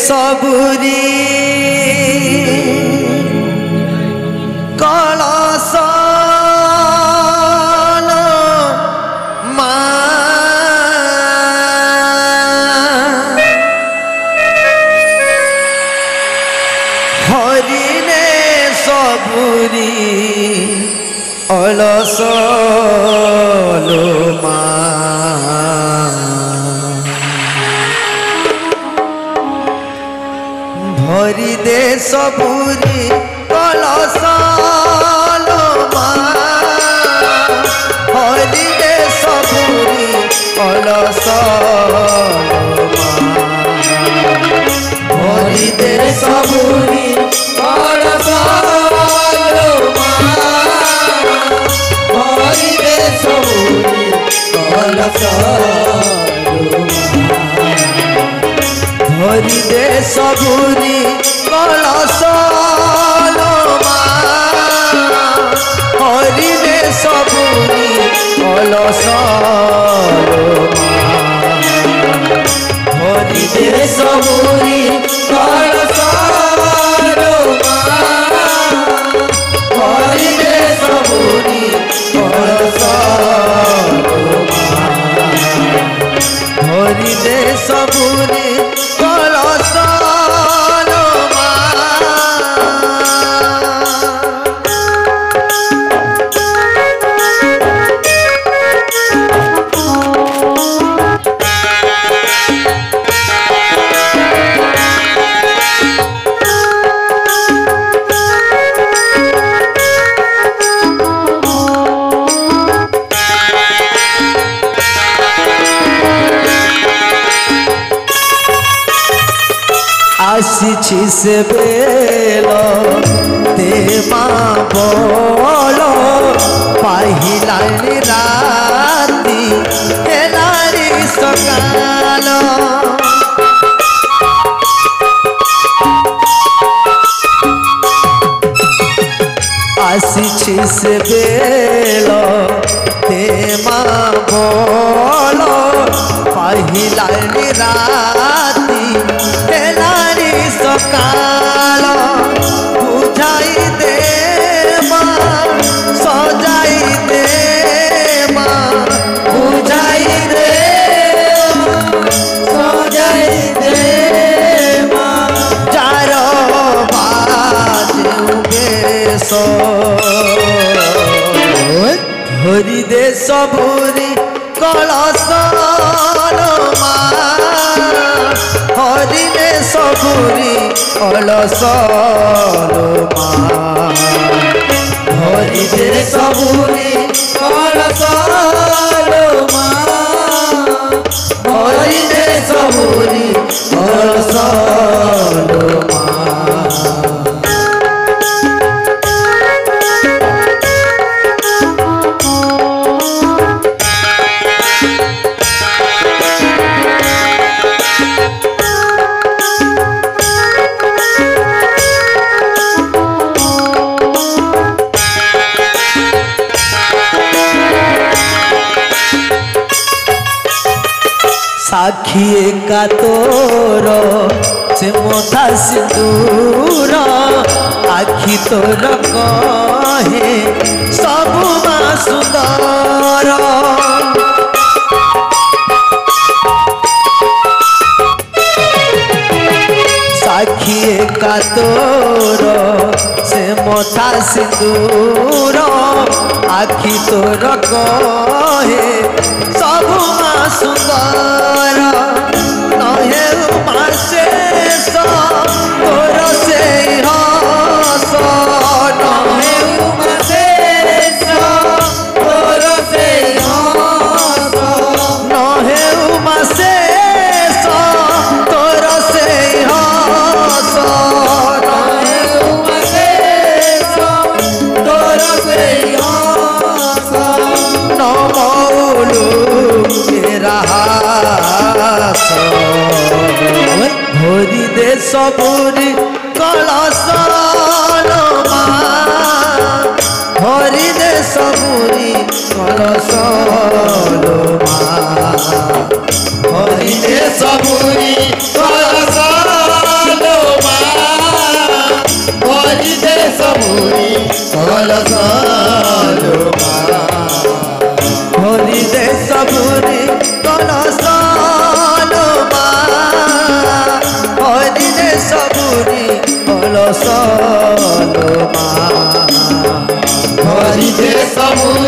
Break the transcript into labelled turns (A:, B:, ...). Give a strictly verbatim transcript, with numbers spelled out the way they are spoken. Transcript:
A: सबुरी कलश हरिने सबुरी अलस भरी दे सबुरी कलश हरि दे सबुरी कलश हरि दे सबुरी कलश हरि दे सबुरी कलश हरि दे सबुरी कलश हरि दे सबुरी कलश हरि दे सबुरी कलश हरि दे सबुरी कलश हरि दे सबुरी कलश आसी से बेल ते माँ बोल पाहिलानी राती हेलारी सकाल आसी से बेल ते माँ बोल पाहिलानी राती हेलारी सकाल बुझाई दे माँ सजाई दे माँ बुझाई दे सजाई दे माँ जार बाजे सो हरि दे सबुरी कलश हरि दे सबुरी कलश हरि दे सबुरी कलश हरि दे सबुरी कलश साखी का तोर से मोथा सिंदूर आखि तोर कहे सबु माँ सुंदर साखी का तोर से मोथा सिंदूर आखि तोर कहे सबु माँ सुंदर नहे मासे तोर से हस नहे मासे तोर से हस नहे मासे तोर से हस नहे मासे तोर से हस न मौलू हरि दे सबुरी कलश हरि दे सबुरी कलश हरि दे सबुरी कलश कलश लो माँ।
B: भरी दे सबुरी